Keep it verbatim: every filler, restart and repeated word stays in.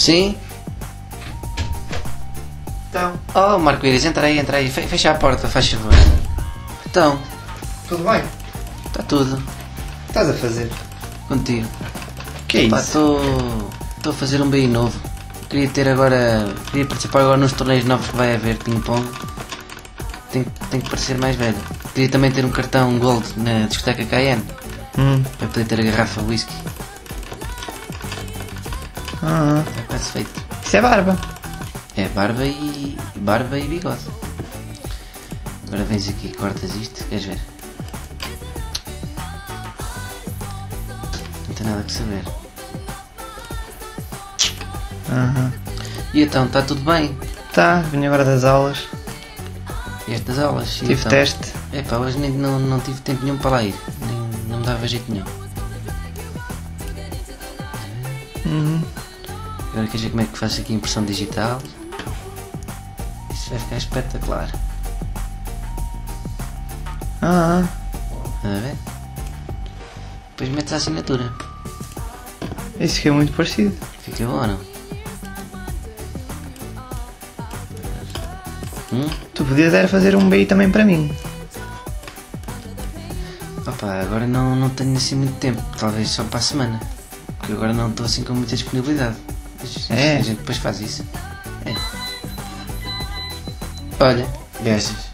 Sim? Então, Oh, Marco Iris, entra aí, entra aí. Fe- Fecha a porta, faz favor. Então, tudo bem? está tudo. O que estás a fazer? Contigo. O que é Pá, isso? estou a fazer um B I novo. Queria ter agora. Queria participar agora nos torneios novos que vai haver, ping-pong. Tem, tem que parecer mais velho. Queria também ter um cartão Gold na discoteca K N. Hum. Para poder ter a garrafa de whisky. Ah, É quase feito. isso é barba. É barba e. barba e bigode. Agora vens aqui e cortas isto, queres ver? Não tem nada que saber. Aham. E então, está tudo bem? Tá, vim agora das aulas. E estas aulas? E Tive então? teste. Epá, hoje nem, não, não tive tempo nenhum para lá ir. Nem, não me dava jeito nenhum. Uhum. Agora queres ver como é que faço aqui a impressão digital? Isso vai ficar espetacular. Ah, Estás a ver? Depois metes a assinatura. isso que é muito parecido. Fica bom ou não? Hum? Tu podias era fazer um B I também para mim. Opa, agora não, não tenho assim muito tempo. Talvez só para a semana. Porque agora não estou assim com muita disponibilidade. Mas É? a gente depois faz isso. É. Olha, gajas.